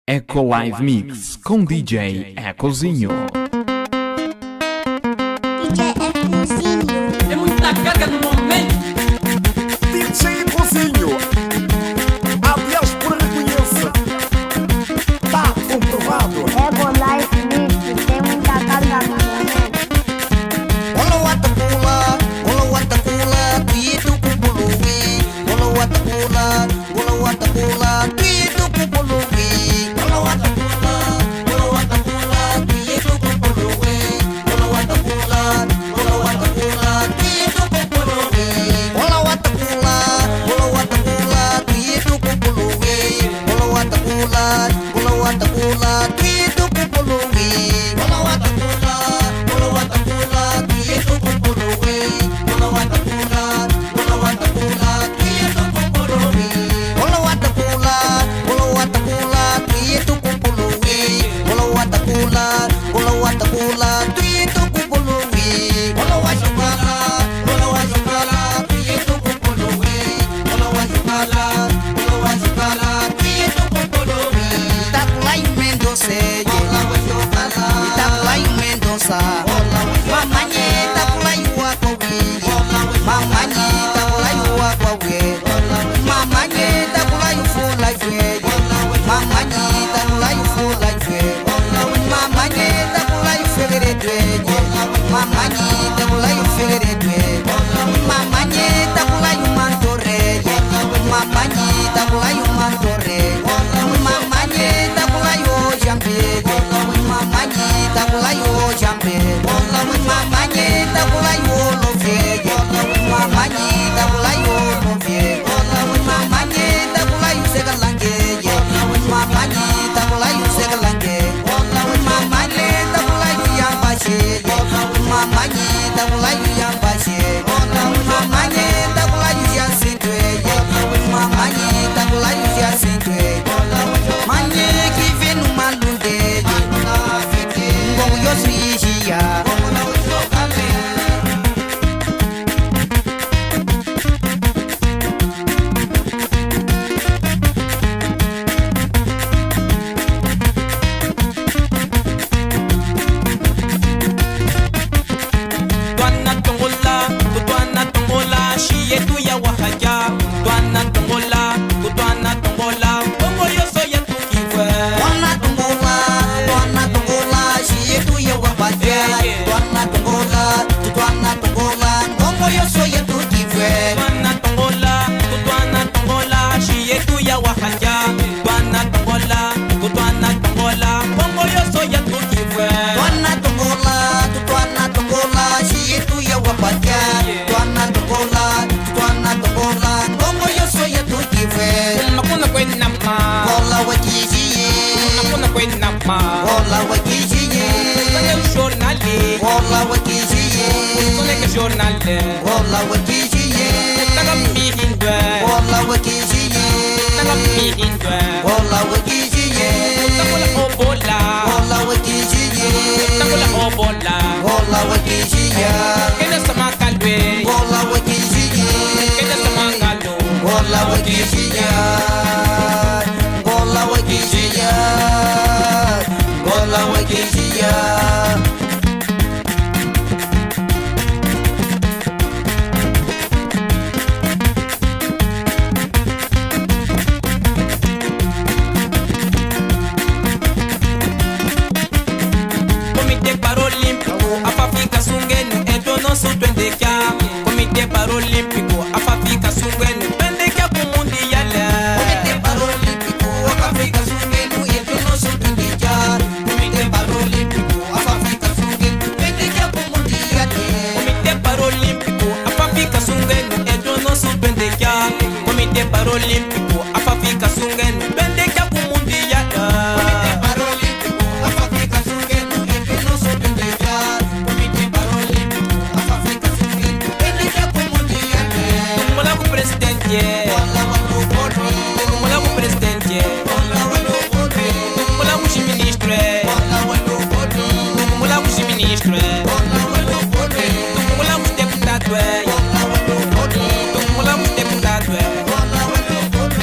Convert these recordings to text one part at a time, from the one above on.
Eco Live Mix com DJ Ecozinho. DJ Ecozinho. É muita carga no momento. DJ Ecozinho. Aliás, por reconhecer. Tá comprovado. Eco Live Mix tem muita carga no momento. Olo watakula, tuitu kupuluwi. Olo watakula, tuitu kupuluwi. Olo watakula, tuitu kupuluwi. Olo watakula, tuitu kupuluwi. Olo watakula, tuitu kupuluwi. Olo watakula, tuitu kupuluwi. Olo watakula, tuitu kupuluwi. Olo watakula, tuitu kupuluwi. Olo watakula, tuitu kupuluwi. Olo watakula, tuitu kupuluwi. Olo washukala, tuitu kupuluwi. Olo washukala, tuitu kupuluwi. Itakula Mendoza, Itakula Mendoza. Mamanye Itakula Iwakwawi, Mamanye Itakula Iwakwawi, Mamanye Itakula Ifulaife, Mamanye Itakula Ifulaife, Mamanye Itakula Ifeledwe, Mamanye Itakula Ifeledwe, Mamanye Itakula Imantore, Mamanye Itakula Imantore, Mamanye Itakula Yojambe, Mamanye Itakula Yojambe, Mamanye Itakula Yolove, Mamanye Itakula Yolove, Mamanye Itakula Yusegalange, Mamanye Itakula Yusegalange, Mamanye Itakula Yambashe, Mamanye Itakula Yambashe, Mamanye Itakula Yasintwe, Mamanye Itakula Yasintwe, Manye Kivenu Malunde, Ngongo Yosrijia. Twana tongola, shiye tu ya wahaja. Twana tongola, bongo yoso ya tu kiwe. Twana tongola, shiye tu ya wabaja. Twana tongola, ngongo yoso ya tu kiwe. Twana tongola, shiye tu ya wahaja. Twana tongola, bongo yoso ya tu kiwe. Twana tongola, shiye tu ya wabaja. Twana tongola, ngongo yoso ya tu kiwe. Makuna kwena ma, Kola wakijiye, makuna kwena ma. kola wakijiye, Kone jornale, kola wakijiye, kone ke jornale. kola wakijiye, Taga mihindwe, kola wakijiye, taga mihindwe. kola wakijiye, Tagola obola, kola wakijiye, tagola obola. kola wakijiye, Kene sama kalwe, kola wakijiye, kene sama kalu. kola wakijiye, kola wakijiye, kola wakijiye. Comité Paralímpico, Afafika Sungenu, Edo nosso Twendekia. Comité Paralímpico, Afafika Sungenu, Twendekia pro Mundial. Comité Paralímpico, Afafika Sungenu, Edo nosso Twendekia. Comité Paralímpico, Afafika Sungenu, Twendekia pro Mundial. Comité Paralímpico, Afafika Sungenu, Edo nosso Twendekia. Comité Paralímpico, Afafika Sungenu, Twendekia pro Mundial. Comité Paralímpico, Afafika Sungenu, Edo nosso Twendekia. Comité Paralímpico, Afafika Sungenu, Twendekia pro Mundial. Mola com presidente, Kola wanu bodi, mola com presidente, kola wanu bodi, mola com ministro, kola wanu bodi, mola com ministro, kola wanu bodi, mola com deputado, kola wanu bodi, mola com deputado. kola wanu bodi.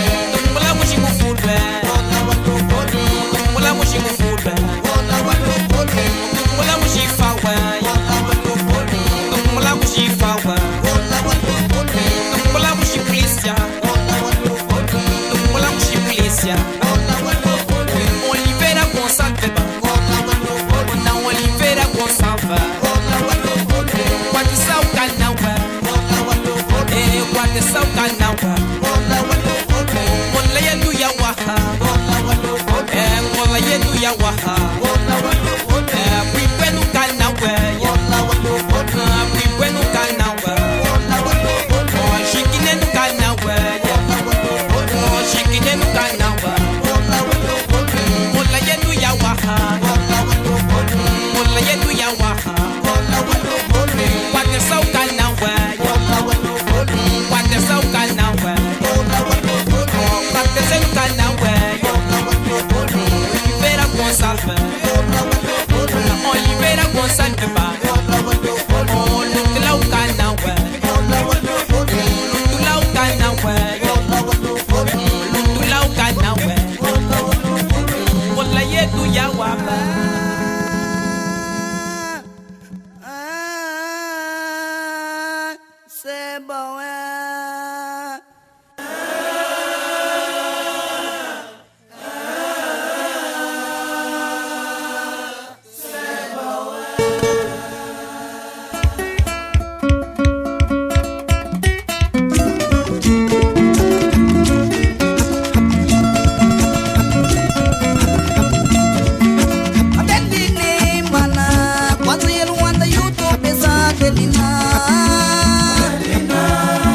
yawaha Kwenu kanawe Kwenu kanawe Shikinenu kanawe Shikinenu kanawe Mola yenu yawaha Mola yenu yawaha Wate sau kanawe Wate sau kanawe Wate zenu kanawe Oliveira Gonçalves Oliveira Gonçalves ba Lutlau kanawe Lutlau kanawe Lutlau kanawe Mola yetu yawaba C'est bon, hein? Adelina,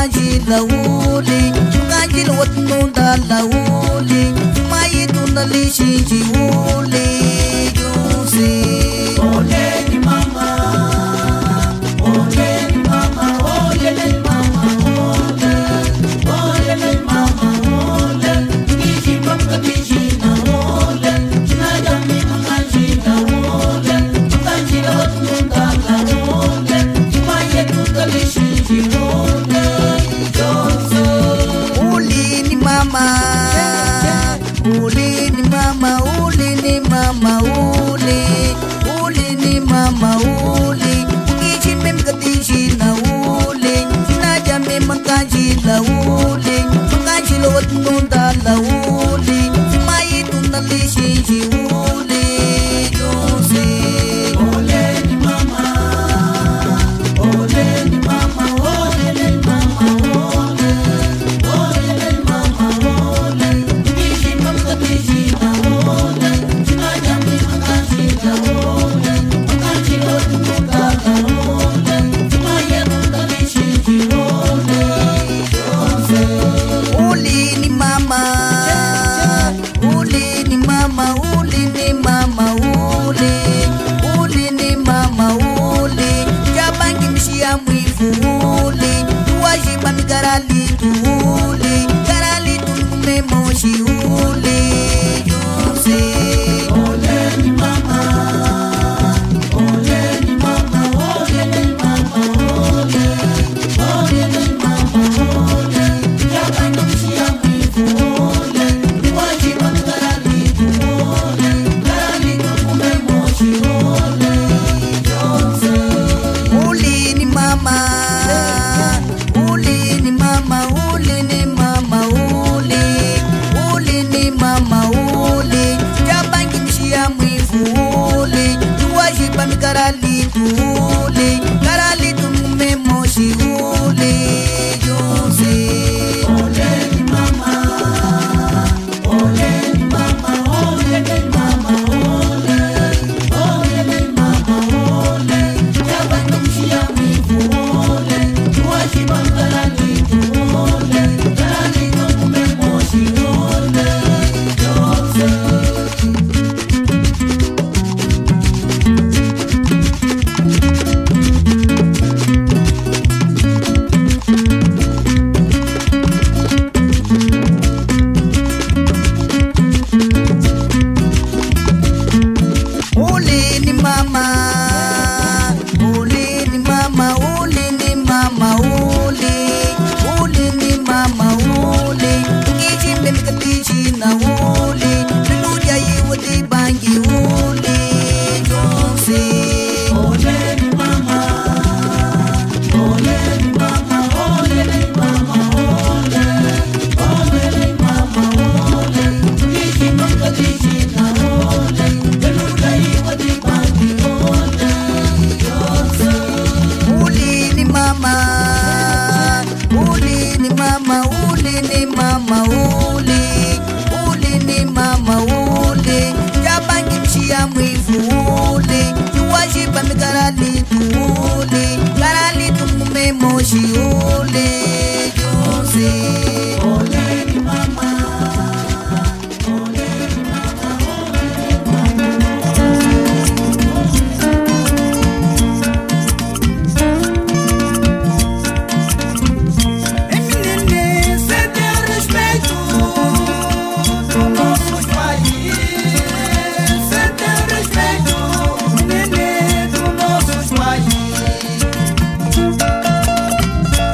mancanji la uli mancanji la watnunda la uli mai tunda lishinji uli yusi ole ni mama ole ni mama ole ni mama ole ni mama ole niji pamka niji na ole chinaja mi mancanji la ole mancanji la watnunda la ole mai tunda lishinji uli yusi uli ni mama uli ni mama uli ni mama uli ni mama uli ngichi memkatishi na uli sinaja memankaji la uli mankaji lo watnunda la uli mai tunda lishinji uli yusi ole ni mama ole ni mama ole ni mama ole ni mama ole ngichi memkatishi na ole sinaja memankaji la ule mankaji lo watnunda la ule mai tunda lishinji uli yusi uli ni mama uli ni mama uli ni mama uli ni mama uli jabangi mshia mwivu uli tuwajiba migarali tuuli garali tumume moshi uli yusi ole ni mama ole ni mama ole ni mama ole ni mama ole jabangi mshia mwivu uli tuwajiba migarali tuuli garali tumume moshi uli yusi uli ni mama uli ni mama uli ni mama uli ni mama uli jabangi mshia mwivu uli tuwajiba migarali tuuli garali tumume moshi uli yusi ole ni mama ole ni mama ole ni mama ole ni mama ole jabangi mshia mwivu uli tuwajiba migarali tuuli garali tumume moshi uli yusi uli ni mama uli ni mama uli ni mama uli ni mama uli ngichi memkatishi na uli nuja yiwadi bangi uli yusi ole ni mama ole ni mama ole ni mama ole ni mama ole ngichi memkatishi na uli nuja yiwadi bangi uli yusi uli ni mama uli ni mama uli ni mama uli ni mama uli jabangi mshia mwivu uli tuwajiba migarali tuuli garali tumume moshi uli yusi ole ni mama ole ni mama Eminene, cê tem respeito do nosso país. Cê tem respeito, nenê, do nosso país.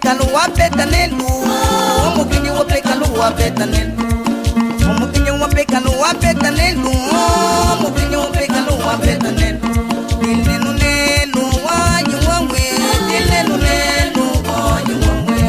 peka no apeta nelu Omukinyo wa peka no apeta nelu Omukinyo wa peka no apeta nelu Omukinyo wa peka no apeta nelu Dilenu nelu wa yuwawe Dilenu nelu wa yuwawe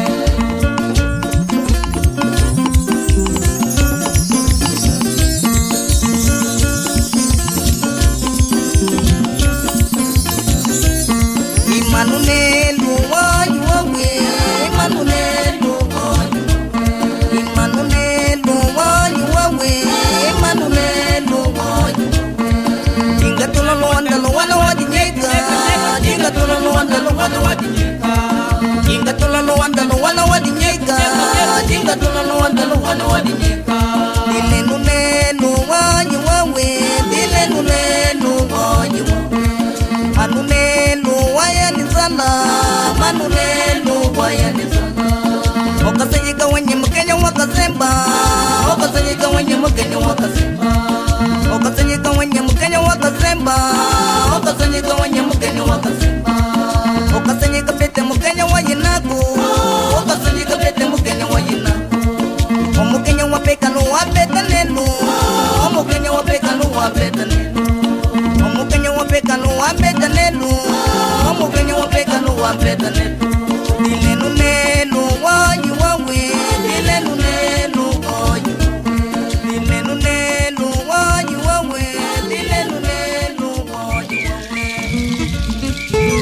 Imanunelu wa yuwawe Imanunelu wa yuwawe Imanunelu wa yuwawe Imanunelu wa yuwawe Jinga tulolo andalo wana wadinyeka Jinga tulolo andalo wana wadinyeka Jinga tulolo andalo wana wadinyeka Jinga tulolo andalo wana wadinyeka Dilenu nelu wa yuwawe Dilenu nelu wa yuwawe Manunelu waya nizana Manunelu waya nizana Okasanyika wenye mkenya wakazemba Okasanyika wenye mkenya wakazemba Okasanyika wenye mkenya wakazemba Okasanyika wenye mkenya wakazemba Okasanyika pete mkenya wayinaku Okasanyika pete mkenya wayinaku Omukenya wapeka no wapeta nelu Omukenya wapeka no wapeta nelu Omukenya wapeka no wapeta nelu Omukenya wapeka no wapeta nelu Dilenu nelu wanyu wawe Dilenu nelu wanyu Dilenu nelu wanyu wawe Dilenu nelu wanyu wawe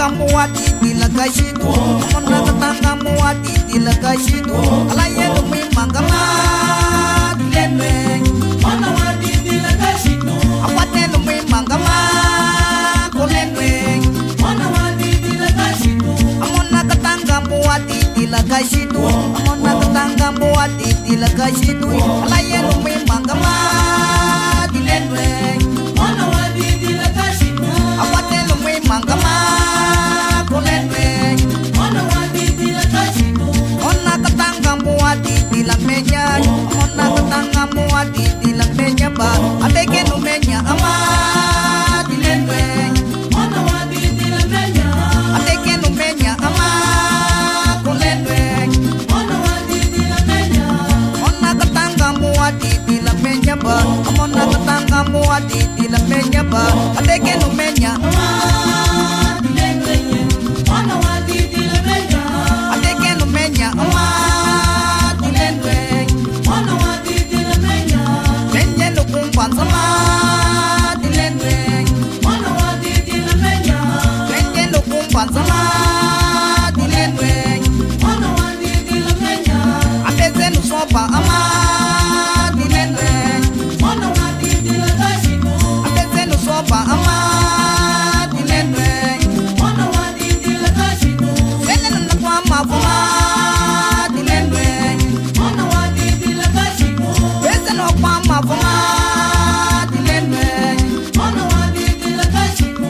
katanga muati dila kashitu Mona katanga muati dila kashitu Ala yelu mi mangama dilenwe Mona wati dila kashitu Apatelu mi mangama kolenwe Mona wati dila kashitu Mona katanga muati dila kashitu Mona katanga muati dila kashitu Ala yelu mi mangama dilenwe Mona wati dila kashitu Apatelu mi mangama kolenwe Mona wati dila kashitu Mona katanga muati dila menya Mona katanga muati dila menya ba Ateke no menya ama dilenwe Mona wati dila menya Ateke no menya ama kolenwe Mona wati dila menya Mona katanga muati dila menya ba Mona katanga muati dila menya ba Ateke no menya ama dilenwe Mona wati dila menya Ateke no menya ama dilenwe Mona wati dila menya Menye no kumbanzama dilenwe Mona wati dila menya Menye no kumbanzama dilenwe Mona wati dila menya Ateze no sopa ama dilenwe Mona wati dila kashitu Ateze no sopa ama dilenwe Mona wati dila kashitu Sele no nakwa mafuma dilenwe Mona wati dila kashitu Sele no kwa mafuma dilenwe Mona wati dila kashitu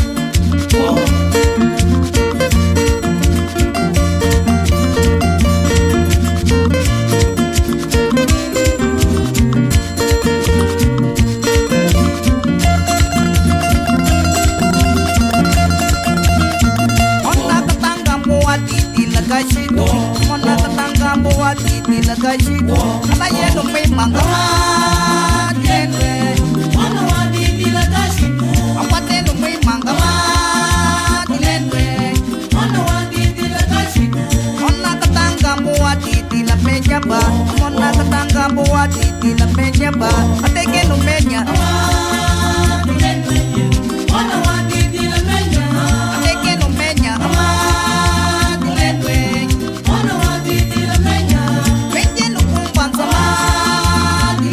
Mona katanga muati dila kashitu Mona katanga muati dila kashitu Ala yelu mi mangama dilenwe Mona wati dila kashitu Apatelu mi mangama dilenwe Mona wati dila kashitu Mona katanga muati dila menya ba Mona katanga muati dila menya ba Ateke no menya ama dilenwe Mona wati dila menya Ateke no menya ama dilenwe Mona wati dila menya Menye no kumbanzama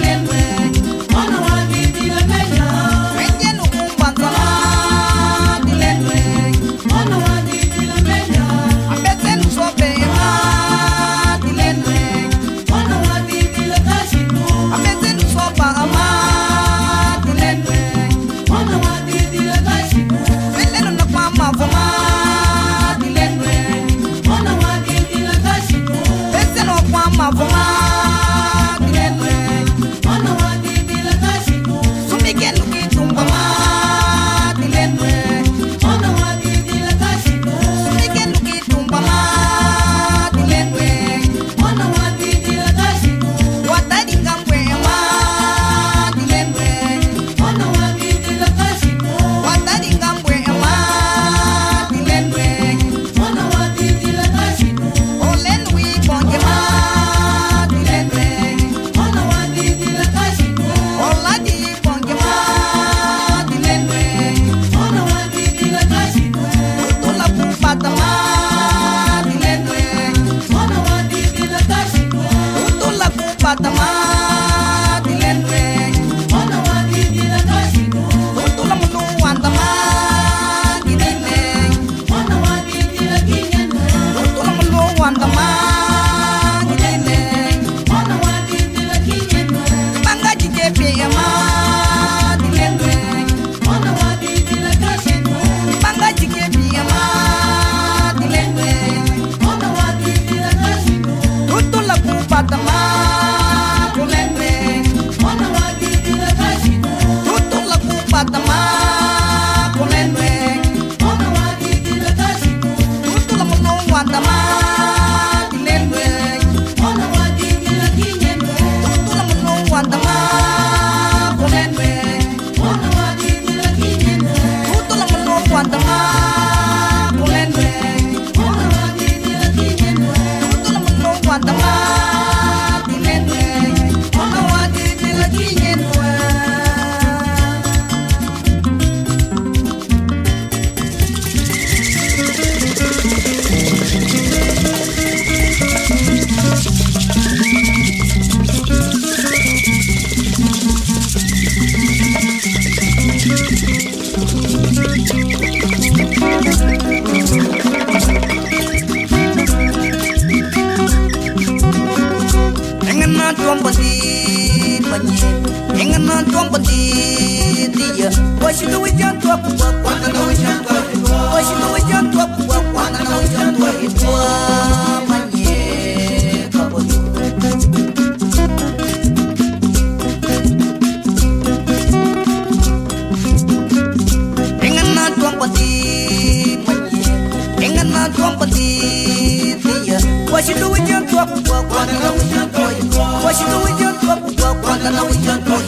tuampati manye engana tuampati dia washidu wijan tua kwana na wijan tua washidu wijan tua kwana na wijan tua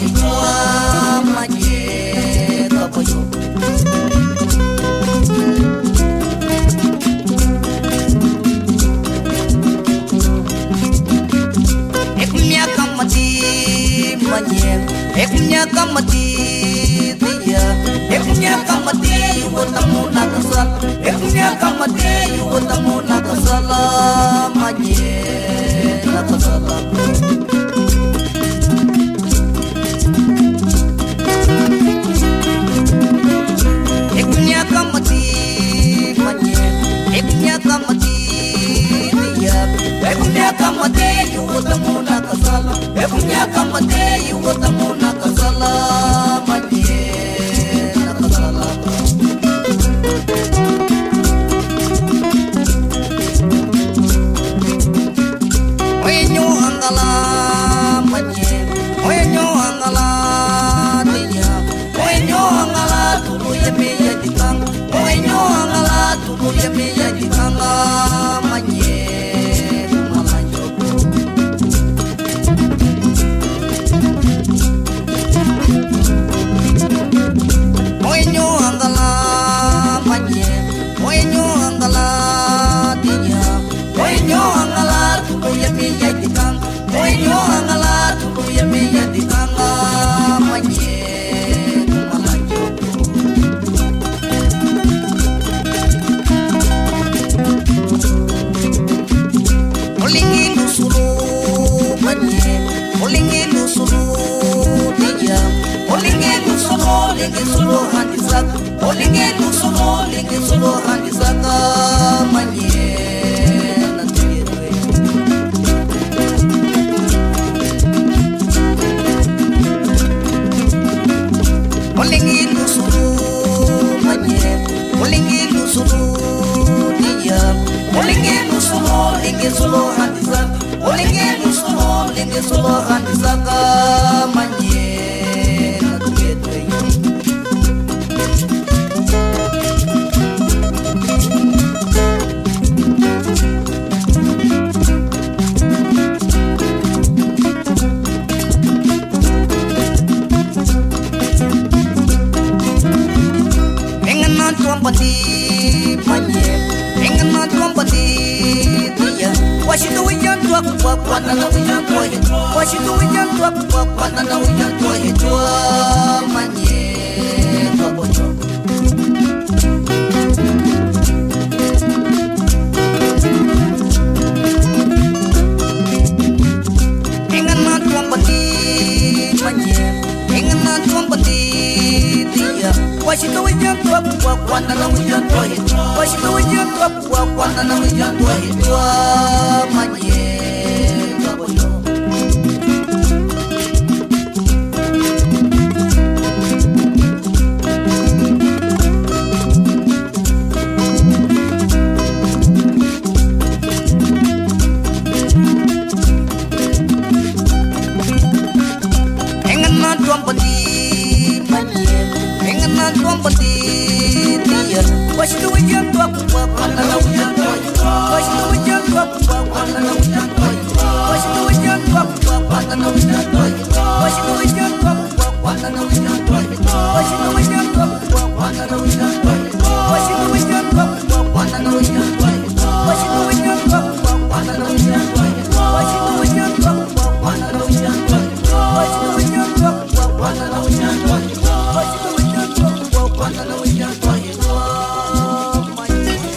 manye kapoyo eknya kamati manye eknya kamati dia eknya kamati utamu nakasal eknya kamati utamu nakasal manye nakasal eknya kamati manye eknya kamati dia eknya kamati utamu nakasal eknya kamati utamu nakasal manye nakasal oyenyo angala manye oyenyo angala dia oyenyo angala tulu yeme yadikang oyenyo angala tulu yeme yadikang manye malanjo oyenyo angala manye oyenyo angala dia oyenyo angala tulu yeme yadikang oyenyo angala tulu yeme yadikang manye malanjo olingi lusulu manye olingi lusulu dia olingi lusulu lingi sulu handisak olingi lusulu lingi sulu handisak manye nantirwe olingi lusulu manye olingi lusulu dia olingi lusulu lingi sulu handisak olingi lusulu lingi sulu handisak manye nantirwe engana tuampati manye engana tuampati dia washidu wijan tua kwana na wijan tua washidu wijan tua kwana na wijan tua manye kapoyo engana tuampati manye engana tuampati dia washidu wijan tua kwana na wijan tua washidu wijan tua kwana na wijan tua manye kapoyo engana tuampati manye engana tuampati dia washidu wijan tua kwana na wijan tua washidu wijan tua kwana na wijan tua washidu wijan tua kwana na wijan tua washidu wijan tua kwana na wijan tua washidu wijan tua kwana na wijan tua washidu wijan tua kwana na wijan tua washidu wijan tua kwana na wijan tua washidu wijan tua kwana na wijan tua washidu wijan tua kwana na wijan tua washidu wijan tua kwana na wijan tua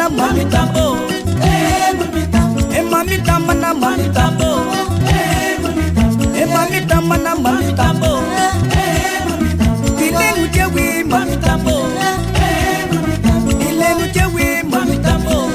na mami tambo, mami tamba na mami tambo, mami tamba na mami tambo, ile nujewe mami tambo, ile nujewe mami tambo.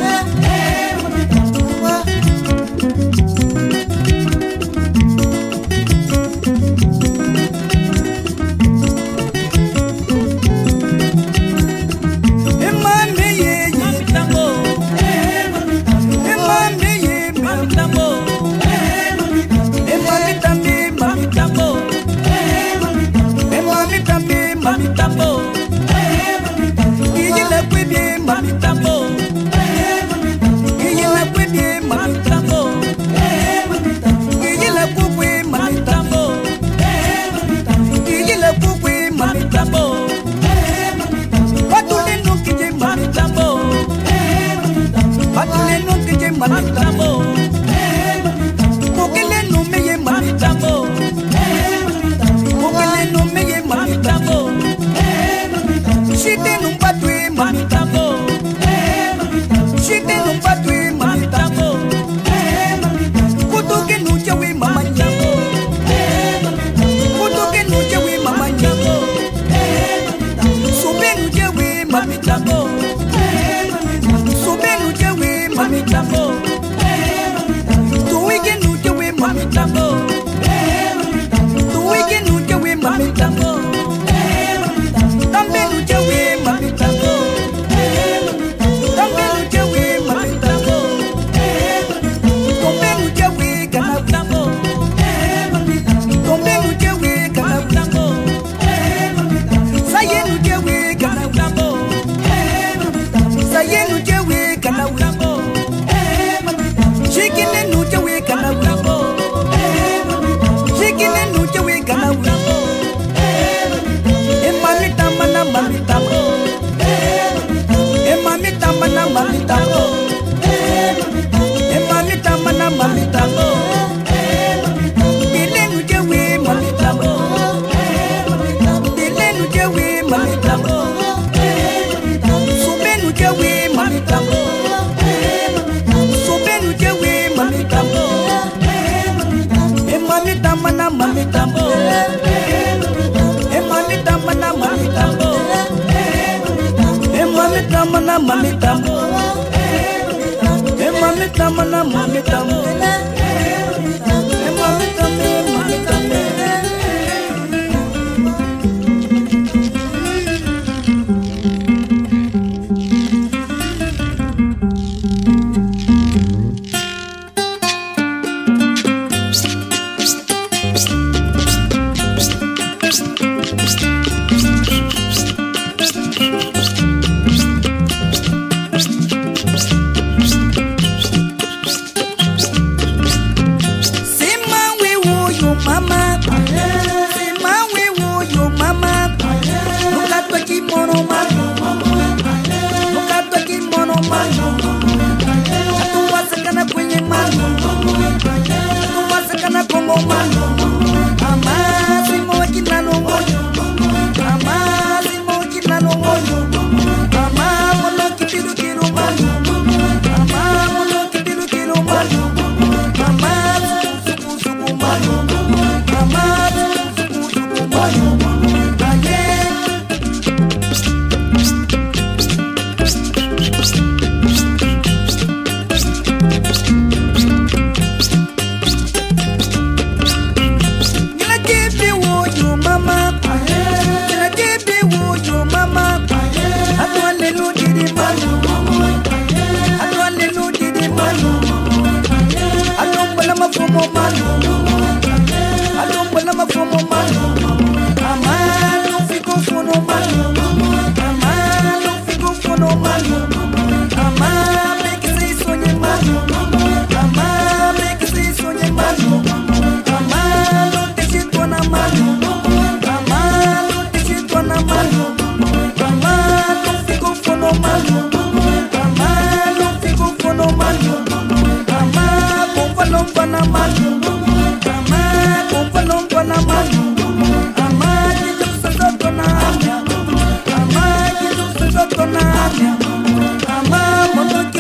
Ama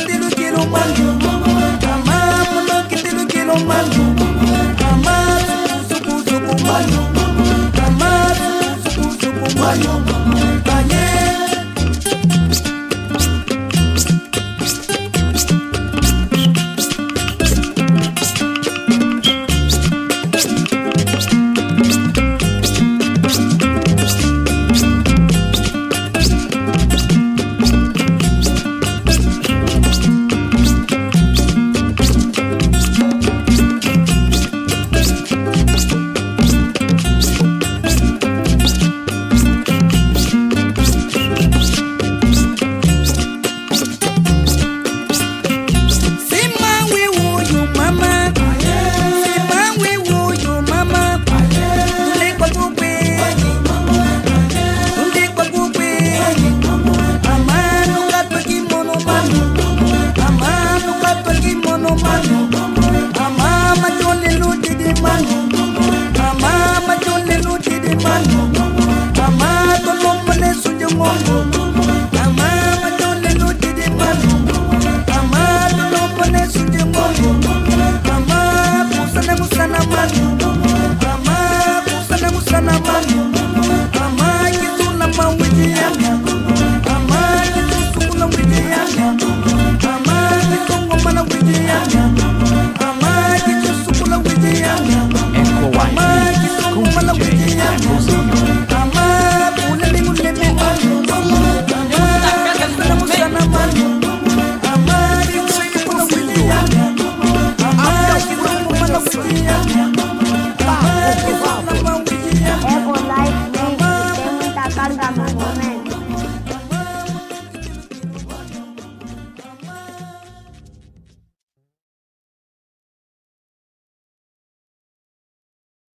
mano